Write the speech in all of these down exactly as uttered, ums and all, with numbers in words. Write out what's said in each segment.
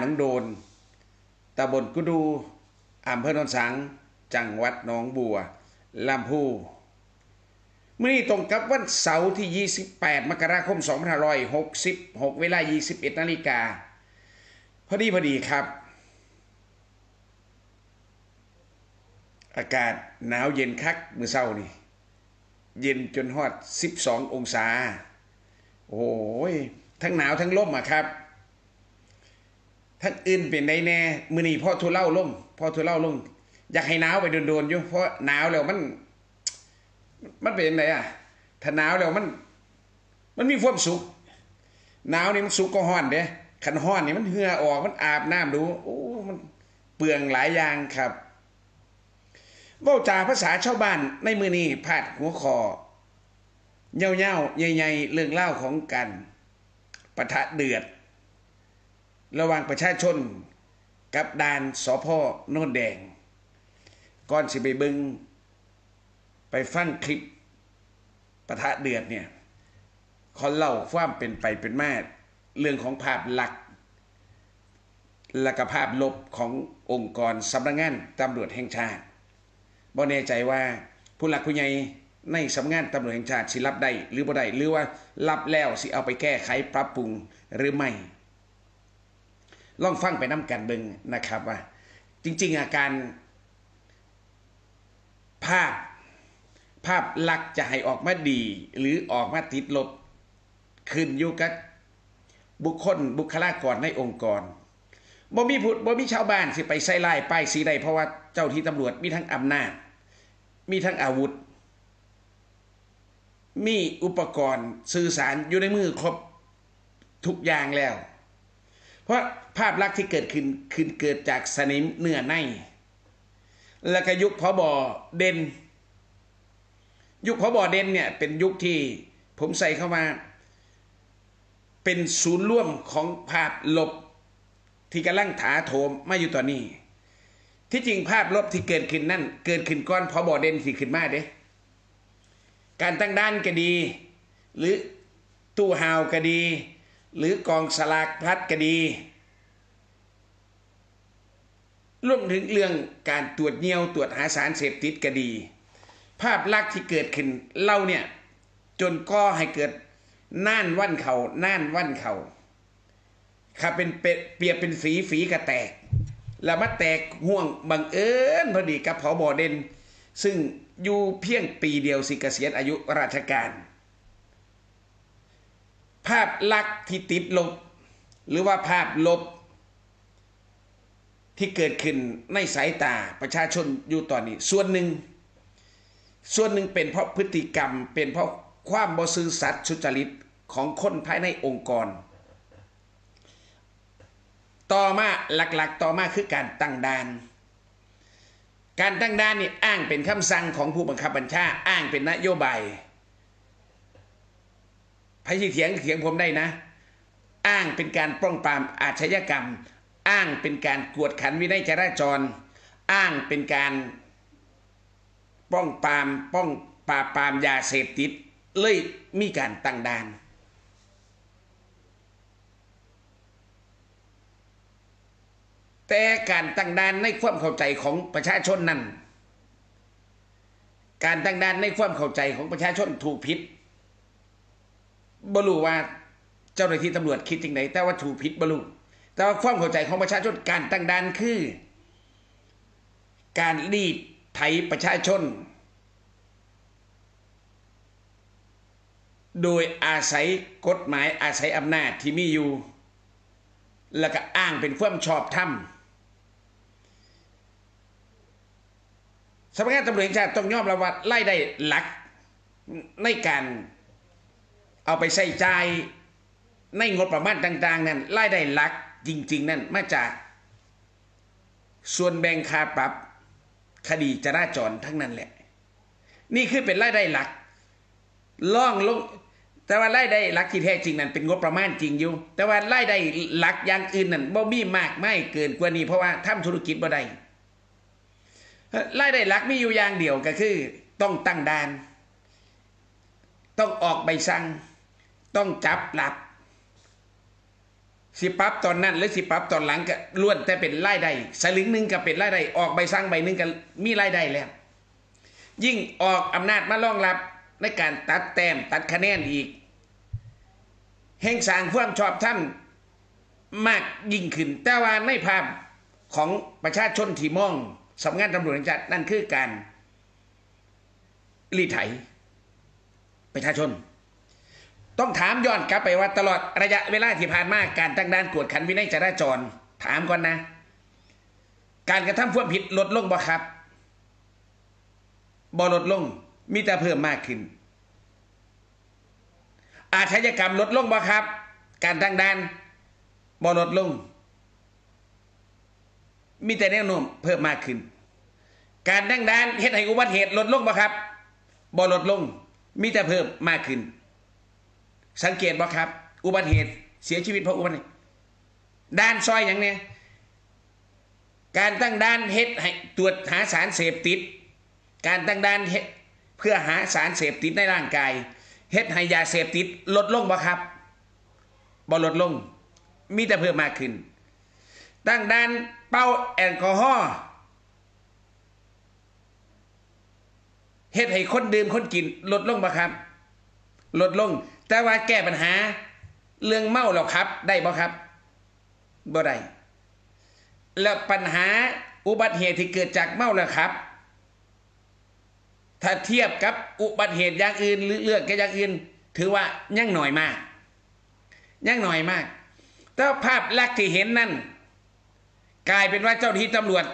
โดนตำบลกุดูอำเภอโนนสังจังหวัดหนองบัวลำพูเมื่อนี้ตรงกับวันเสาร์ที่ยี่สิบแปดมกราคมสองพันห้าร้อยหกสิบหกเวลายี่สิบเอ็ดนาฬิกาพอดีพอดีครับอากาศหนาวเย็นคักมื้อเช้านี่เย็นจนฮอดสิบสององศาโอ้ยทั้งหนาวทั้งลมอ่ะครับทั้งอื่นเป็นได้แน่มื้อนี้พ่อทุเล่าลงพ่อทุเล่าลงอยากให้หนาวไปโดนๆอยู่เพราะหนาวแล้วมันมันเป็นไงอ่ะถ้าหนาวแล้วมันมันมีความสุขหนาวนี่มันสุขก็ฮ้อนเด้คันฮ้อนนี่มันเหื่อออกมันอาบน้ำดูโอ้มันเปลืองหลายอย่างครับเว้าจาภาษาชาวบ้านในมื้อนี้พาดหัวข้อเย่าๆใหญ่ๆเรื่องเล่าของกันปะทะเดือดระหว่างประชาชนกับด่านสภ.โนนแดงก่อนสิไปเบิ่งไปฟังคลิปปะทะเดือดเนี่ยขอเล่าความเป็นไปเป็นมาเรื่องของภาพลักษณ์และก็ภาพลบขององค์กรสำนักงานตำรวจแห่งชาติบ่แน่ใจว่าผู้หลักผู้ใหญ่ในสำนักงานตำรวจแห่งชาติสิรับได้หรือบ่ได้หรือว่ารับแล้วสิเอาไปแก้ไขปรับปรุงหรือไม่ลองฟังไปนำกันเบิ่งนะครับว่าจริงๆอาการภาพภาพลักษณ์จะให้ออกมาดีหรือออกมาติดลบขึ้นอยู่กับบุคคลบุคลากรในองค์กรบ่มีผู้บ่มีชาวบ้านสิไปใส่ร้ายป้ายสีใดเพราะว่าเจ้าที่ตำรวจมีทั้งอำนาจมีทั้งอาวุธมีอุปกรณ์สื่อสารอยู่ในมือครบทุกอย่างแล้วเพราะภาพลักษณ์ที่เกิดขึ้นขึ้นเกิดจากสนิมเนื้อในแล้วก็ยุคผบ.เด่นยุคผบ.เด่นเนี่ยเป็นยุคที่ผมใส่เข้ามาเป็นศูนย์ร่วมของภาพลบที่กำลังถาโถมมาอยู่ตอนนี้ที่จริงภาพลบที่เกิดขึ้นนั่นเกิดขึ้นก่อนผบ.เด่นสิขึ้นมาเด้การตั้งด้านก็ดีหรือตู้ห่าวก็ดีหรือกองสลากพลัดก็ดีรวมถึงเรื่องการตรวจเยี่ยวตรวจหาสารเสพติดก็ดีภาพลักษณ์ที่เกิดขึ้นเล่าเนี่ยจนก่อให้เกิดน่านวันเขาน่านวันเขาครับเป็นเปรียบเป็นฝีฝีกระแตกแล้วมาแตกห่วงบังเอิญพอดีกับผบ.เด่นซึ่งอยู่เพียงปีเดียวสิเกษียณอายุราชการภาพลักษณ์ที่ติดลบหรือว่าภาพลบที่เกิดขึ้นในสายตาประชาชนอยู่ตอนนี้ส่วนหนึ่งส่วนหนึ่งเป็นเพราะพฤติกรรมเป็นเพราะความบ่ซื่อสัตย์สุจริตของคนภายในองค์กรต่อมาหลักๆต่อมาคือการตั้งด่านการตั้งด่านนี่อ้างเป็นคำสั่งของผู้บังคับบัญชาอ้างเป็นนโยบายพยเถียงเถียงผมได้นะอ้างเป็นการป้องปรามอาชญากรรมอ้างเป็นการกวดขันวินัยจราจรอ้างเป็นการป้องปรามป้องปราบปรามยาเสพติดเลยมีการตั้งด่านแต่การตั้งด่านในความเข้าใจของประชาชนนั้นการตั้งด่านในความเข้าใจของประชาชนถูกผิดบ่รู้ว่าเจ้าหน้าที่ตำรวจคิดจริงไหนแต่ว่าถูกผิดบ่รู้แต่ว่าความเข้าใจของประชาชนการตั้งด่านคือการรีดไถประชาชนโดยอาศัยกฎหมายอาศัยอำนาจที่มีอยู่แล้วก็อ้างเป็นความชอบธรรมสำนักงานตำรวจแห่งชาติต้องยอมรับว่ารายได้หลักในการเอาไปใช้จ่ายในงบประมาณต่างๆนั้นรายได้หลักจริงๆนั่นมาจากส่วนแบ่งค่าปรับคดีจราจรทั้งนั้นแหละนี่คือเป็นรายได้หลักล่องลงแต่ว่ารายได้หลักที่แท้จริงนั้นเป็นงบประมาณจริงอยู่แต่ว่ารายได้หลักอย่างอื่นนั่นบ่มีมากไม่เกินกว่านี้เพราะว่าทำธุรกิจบ่ได้รายได้หลักมีอยู่อย่างเดียวก็คือต้องตั้งด่านต้องออกใบสั่งต้องจับปรับสิปรับตอนนั้นหรือสิปรับตอนหลังก็ล้วนแต่เป็นรายได้สลึงหนึ่งก็เป็นรายได้ออกใบสั่งใบหนึ่งก็มีรายได้แล้วยิ่งออกอำนาจมารองรับในการตัดแต้มตัดคะแนนอีกแห่งสร้างความชอบธรรมมากยิ่งขึ้นแต่ว่าในภาพของประชาชนที่มองสำนักงานตำรวจแห่งชาตินั่นคือการรีไถประชาชนต้องถามย้อนกลับไปว่าตลอดระยะเวลาที่ผ่านมาการตั้งด่านกวดขันวินัยจราจรถามก่อนนะการกระทำความผิดลดลงบ่ครับบ่ลดลงมีแต่เพิ่มมากขึ้นอาชญากรรมลดลงบ่ครับการตั้งด่านบ่ลดลงมีแต่แนวโน้มเพิ่มมากขึ้นการตั้งด่านเฮ็ดให้อุบัติเหตุลดลงบ่ครับบ่ลดลงมีแต่เพิ่มมากขึ้นสังเกตบ่ครับอุบัติเหตุเสียชีวิตเพราะอุบัติเหตุด่านซอยอย่างเนี้ยการตั้งด่านเฮ็ดให้ตรวจหาสารเสพติดการตั้งด่านเฮ็ดเพื่อหาสารเสพติดในร่างกายเฮ็ดให้ยาเสพติดลดลงบ่ครับบ่ลดลงมีแต่เพิ่มมากขึ้นตั้งด่านเป่าแอลกอฮอล์เฮ็ดให้คนดื่มคนกินลดลงบ่ครับลดลงแต่ว่าแก้ปัญหาเรื่องเมาแล้วครับได้บ่ครับบ่ได้แล้วปัญหาอุบัติเหตุที่เกิดจากเมาแล้วครับถ้าเทียบกับอุบัติเหตุอย่างอื่นหรือเลือกกับอย่างอื่นถือว่ายังหน่อยมากยังหน่อยมากแต่ภาพลักษณ์ที่เห็นนั่นกลายเป็นว่าเจ้าหน้าที่ตำรวจ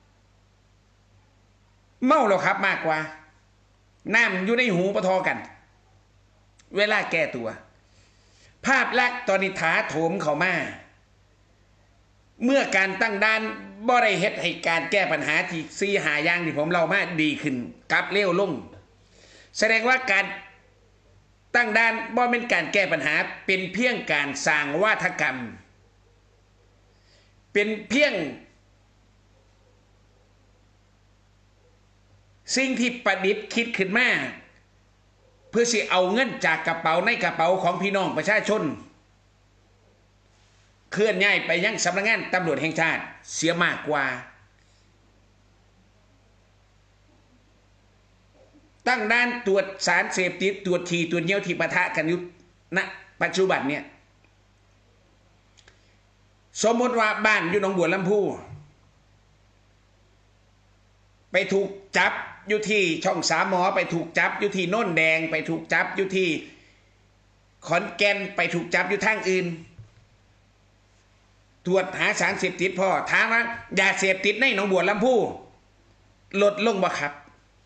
เมาแล้วครับมากกว่าน้ำอยู่ในหูปะทอกันเวลาแก้ตัวภาพลักษณ์ตอนนี้ถาโถมเข้ามาเมื่อการตั้งด่านบ่ได้เฮ็ดให้การแก้ปัญหาที่ซีหาอย่างที่ผมเล่ามาดีขึ้นกลับเร็วลงแสดงว่าการตั้งด่านบ่เป็นการแก้ปัญหาเป็นเพียงการสร้างวาทกรรมเป็นเพียงสิ่งที่ประดิษฐ์คิดขึ้นมาเพื่อสิเอาเงินจากกระเป๋าในกระเป๋าของพี่น้องประชาชนเคลื่อนย้ายไปยังสำนักงานตำรวจแห่งชาติเสียมากกว่าตั้งด่านตรวจสารเสพติดตรวจทีตรวจเยี่ยวที่ปะทะกันอยู่ณปัจจุบันเนี่ยสมมติว่าบ้านอยู่หนองบัวลำพูไปถูกจับอยู่ที่ช่องสามหมอไปถูกจับอยู่ที่โน่นแดงไปถูกจับอยู่ที่ขอนแก่นไปถูกจับอยู่ทางอื่นตรวจหาสารเสพติดพ่อถามว่ายาเสพติดในหนองบัวลำพูลดลงบ่ครับ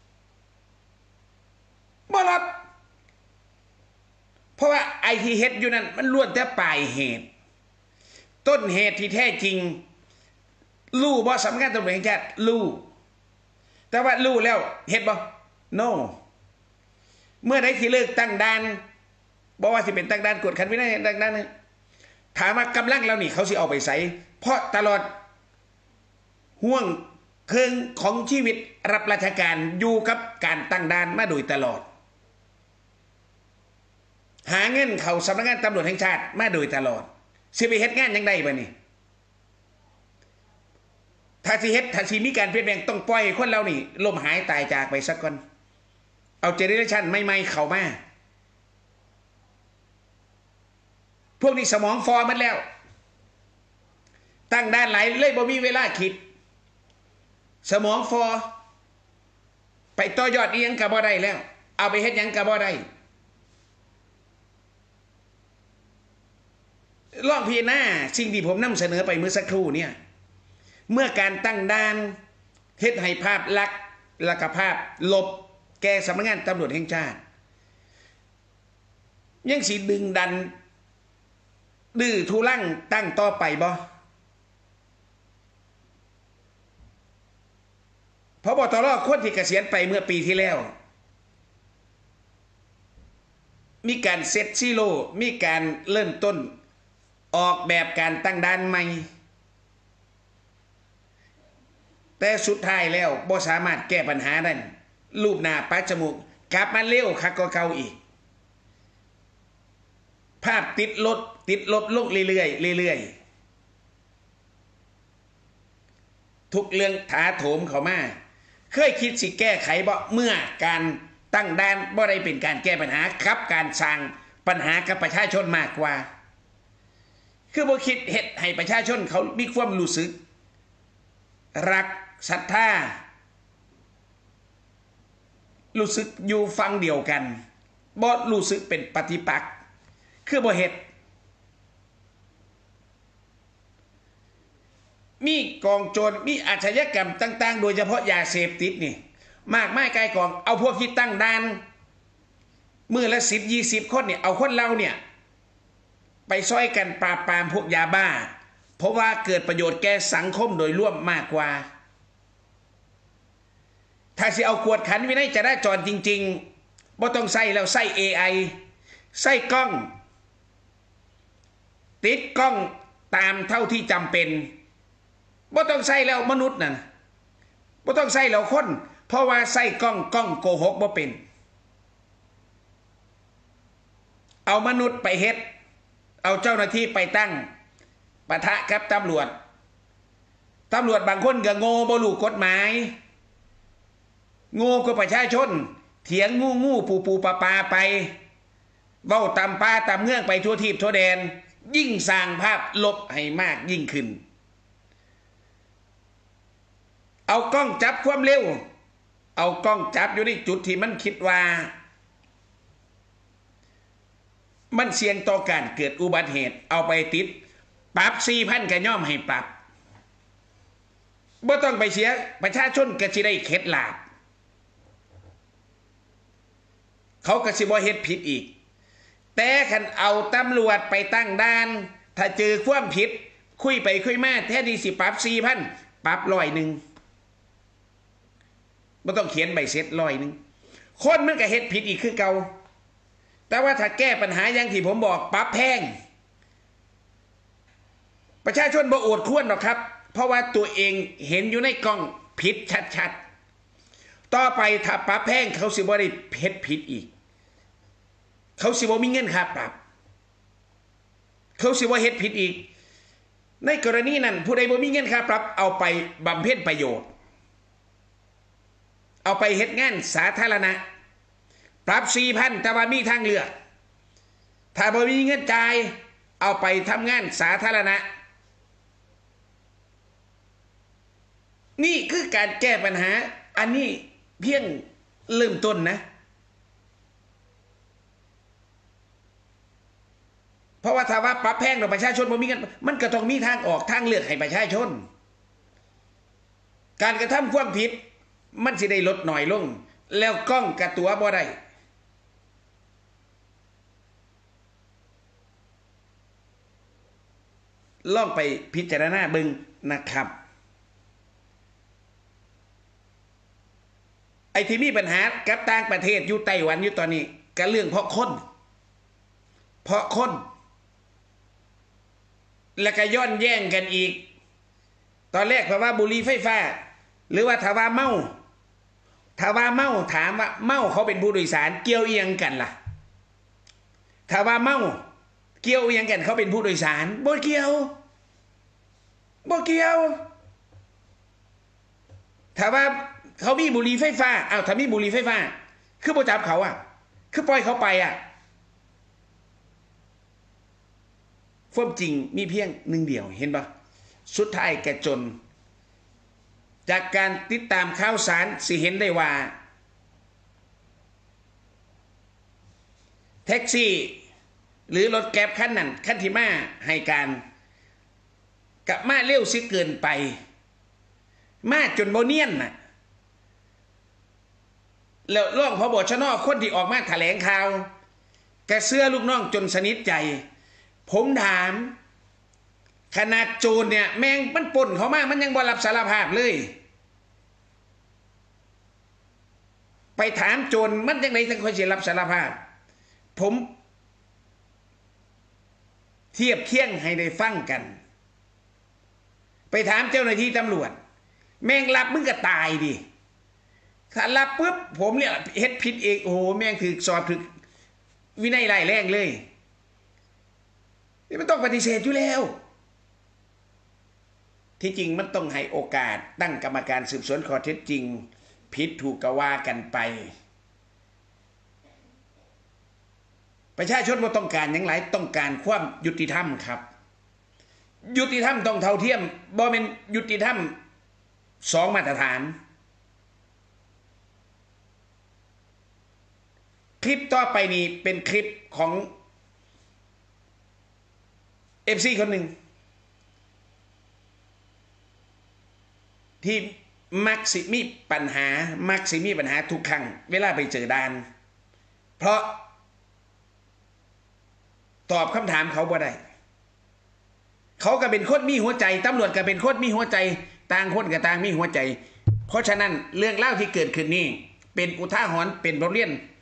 บ่ลดเพราะว่าไอทีเฮ็ดอยู่นั่นมันล้วนแต่ปลายเหตุต้นเหตุที่แท้จริงรู้บ่สำนักงานตำรวจแห่งชาติรู้แต่ว่ารู้แล้วเฮ็ดบ่ no เมื่อใดที่เลิกตั้งด่านบอกว่าสิเป็นตั้งด่านกวดขันวินัยตั้งด่านถามว่ากำลังเรานี่เขาสิเอาไปใส่เพราะตลอดห่วงเคืองของชีวิตรับราชการอยู่กับการตั้งด่านมาโดยตลอดหาเงินเข้าสำนักงานตำรวจแห่งชาติมาโดยตลอดสิไปเฮ็ดงานยังไงบ่นี่ถ้าสิเฮ็ดถ้าสิมีการเปลี่ยนแปลงต้องปล่อยคนเรานี่ล้มหายตายจากไปสักก่อนเอาเจเนอเรชันใหม่ๆเข้ามาพวกนี้สมองฟอมันแล้วตั้งด่านหลายเลยบ่มีเวลาคิดสมองฟอไปต่อยอดอีหยังก็บ่ได้แล้วเอาไปเฮ็ดหยังก็บ่ได้ลองพิจารณาสิ่งที่ผมนำเสนอไปเมื่อสักครู่เนี่ยเมื่อการตั้งด่านเฮ็ดให้ภาพลักษณ์และก็ภาพลบแก่สำนักงานตำรวจแห่งชาติยังสิดึงดันดื้อทุลังตั้งต่อไปบ่พบตรคนที่เกษียณไปเมื่อปีที่แล้วมีการเซตซีโร่มีการเริ่มต้นออกแบบการตั้งด่านใหม่แต่สุดท้ายแล้วบ่สามารถแก้ปัญหาได้รูปหน้าปัจจมูกกลับมาเร็วคักกว่าเก่าอีกภาพติดรถติดลดลงเรื่อยๆเรื่อยๆทุกเรื่องถาโถมเข้ามาเคยคิดสิแก้ไขบ่เมื่อการตั้งด่านบ่ได้เป็นการแก้ปัญหาครับการสร้างปัญหากับประชาชนมากกว่าคือบ่คิดเฮ็ดให้ประชาชนเขามีความรู้สึกรักศรัทธารู้สึกอยู่ฟังเดียวกันบ่รู้สึกเป็นปฏิปักษ์คือบ่เฮ็ดมีกองโจรมีอาชญากรรมต่างๆโดยเฉพาะยาเสพติดนี่มากมายกายกองเอาพวกที่ตั้งด่านมือละสิบยี่สิบคนเนี่ยเอาคนเราเนี่ยไปช่วยกันปราบปรามพวกยาบ้าเพราะว่าเกิดประโยชน์แก่สังคมโดยรวมมากกว่าถ้าสิเอากวดขันวินัยจราจรจริงๆบ่ต้องใส่แล้วใส่ เอ ไอ ใส่กล้องติดกล้องตามเท่าที่จำเป็นบ่ต้องใส่แล้วมนุษย์น่ะบ่ต้องใส่แล้วคนเพราะว่าใส่กล้องกล้องโกหกบ่เป็นเอามนุษย์ไปเฮ็ดเอาเจ้าหน้าที่ไปตั้งปะทะกับตำรวจตำรวจบางคนก็โง่บ่รู้กฎหมายโง่กว่าประชาชนเถียงงูงูปูปูปลาปลาไปเว้าตำป้าตำเมืองไปทั่วทิพย์ทั่วแดนยิ่งสร้างภาพลบให้มากยิ่งขึ้นเอากล้องจับความเร็วเอากล้องจับอยู่ในจุดที่มันคิดว่ามันเสี่ยงต่อการเกิดอุบัติเหตุเอาไปติดปรับ สี่พัน ก็ย่อมให้ปรับบ่ต้องไปเสียประชาชนก็สิได้เข็ดหลาบเขาก็สิบ่เฮ็ดผิดอีกแต่คันเอาตำรวจไปตั้งด่านถ้าเจอความผิดคุยไปคุยมาแท้ที่สิปรับ สี่พัน ปรับร้อยหนึ่งบ่ต้องเขียนใบเสร็จร้อยหนึ่งคนมันก็เฮ็ดผิดอีกคือเก่าแต่ว่าถ้าแก้ปัญหาอย่างที่ผมบอกปรับแพงประชาชนบ่โอดครวญหรอกครับเพราะว่าตัวเองเห็นอยู่ในกล้องผิดชัดๆต่อไปถ้าปรับแพงเขาสิบ่ได้เฮ็ดผิดอีกเขาสิบ่มีเงินค่าปรับเขาสิบ่เฮ็ดผิดอีกในกรณีนั้นผู้ใดบ่มีเงินค่าปรับเอาไปบำเพ็ญประโยชน์เอาไปเฮ็ดงานสาธารณะปรับ สี่พัน แต่ว่ามีทางเลือกถ้าบ่มีเงินจ่ายเอาไปทำงานสาธารณะนี่คือการแก้ปัญหาอันนี้เพียงเริ่มต้นนะเพราะว่าถ้าว่าปรับแพงต่อประชาชนบ่มีเงินมันก็ต้องมีทางออกทางเลือกให้ประชาชนการกระทำความผิดมันสิได้ลดหน่อยลงแล้วกล้องกระตัวบ่ได้ลองไปพิจารณาเบิ่งนะครับไอ้ที่มีปัญหากับต่างประเทศอยู่ไต้หวันอยู่ตอนนี้ก็เรื่องเพราะคนเพราะคนแล้วก็ย้อนแย่งกันอีกตอนแรกเพราะว่าบุหรี่ไฟฟ้าหรือว่าถ้าว่าเมาถ้าว่าเมาถามว่าเมาเขาเป็นผู้โดยสารเกี่ยวเอียงกันล่ะถ้าว่าเมาเกี่ยวเอียงกันเขาเป็นผู้โดยสารบ่เกี่ยวบ่เกี่ยวถ้าว่าเขามีบุหรี่ไฟฟ้าอ้าวถ้ามีบุหรี่ไฟฟ้าคือบ่จับเขาอ่ะคือปล่อยเขาไปอ่ะความจริงมีเพียงหนึ่งเดียวเห็นปะสุดท้ายแกจนจากการติดตามข่าวสารสิเห็นได้ว่าแท็กซี่หรือรถแก๊ปคันนั้นคันที่มาให้การกับมาเร็วสิเกินไปมาจนโมเนียนน่ะแล้วร่องพบชนคนที่ออกมาแถลงข่าวแกเสื้อลูกน้องจนสนิทใจผมถามขนาดโจรเนี่ยแม่งมันป่นเขามากมันยังบ่รับสารภาพเลยไปถามโจรมันยังไงถึงค่อยจะรับสารภาพผมเทียบเคียงให้ได้ฟังกันไปถามเจ้าหน้าที่ตำรวจแม่งรับมึงก็ตายดิถ้ารับปุ๊บผมเนี่ยเฮ็ดผิดเองโอ้โหแม่งถือสอบถือวินัยร้ายแรงเลยนี่มันต้องปฏิเสธอยู่แล้วที่จริงมันต้องให้โอกาสตั้งกรรมการสืบสวนข้อเท็จจริงผิดถูกก็ว่ากันไปประชาชนบ่ต้องการอย่างไรต้องการความยุติธรรมครับยุติธรรมต้องเท่าเทียมบ่เป็นยุติธรรมสองมาตรฐานคลิปต่อไปนี้เป็นคลิปของ เอฟ ซี คนหนึ่งที่มักสิมีปัญหามักสิมีปัญหาทุกครั้งเวลาไปเจอด่านเพราะตอบคำถามเขาบ่ได้เขาก็เป็นคนมีหัวใจตำรวจก็เป็นคนมีหัวใจต่างคนก็ต่างมีหัวใจเพราะฉะนั้นเรื่องเล่าที่เกิดขึ้นนี้เป็นอุทาหรณ์เป็นบทเรียน